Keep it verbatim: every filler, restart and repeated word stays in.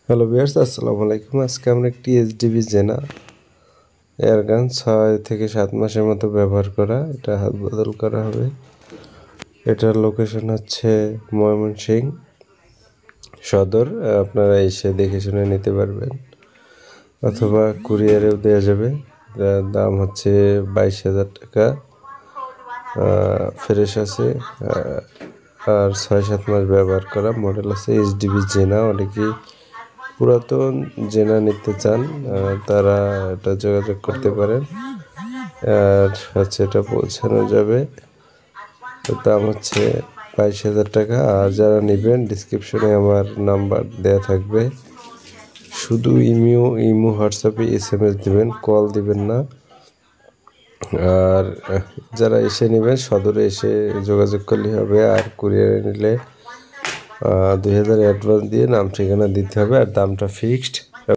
Hello viewers, আসসালামু আলাইকুম। আজকে আমরা একটি এইচডিবি জেনা এয়ারগান ছয় থেকে সাত মাসের মতো ব্যবহার করা, এটা হাত বদল করা হবে। এটার লোকেশন হচ্ছে ময়মনসিংহ সদর। আপনারা এসে দেখে শুনে নিতে পারবেন, অথবা কুরিয়ারেও দেওয়া যাবে। এটার দাম হচ্ছে বাইশ হাজার টাকা। ফ্রেশ আছে আর ছয় সাত মাস ব্যবহার করা মডেল আছে এইচডিবি জেনা। অনেকেই পুরাতন জেনা নিতে চান, তারা এটা যোগাযোগ করতে পারেন। আর হচ্ছে এটা পৌঁছানো যাবে, দাম হচ্ছে বাইশ হাজার টাকা। আর যারা নেবেন ডিসক্রিপশনে আমার নাম্বার দেয়া থাকবে। শুধু ইমিও ইমো হোয়াটসঅ্যাপে এস এম এস দেবেন, কল দিবেন না। আর যারা এসে নেবেন সদরে এসে যোগাযোগ করলে হবে। আর কুরিয়ারে নিলে দুই হাজার অ্যাডভান্স দিয়ে নাম ঠিকানা দিতে হবে, আর দামটা ফিক্সড।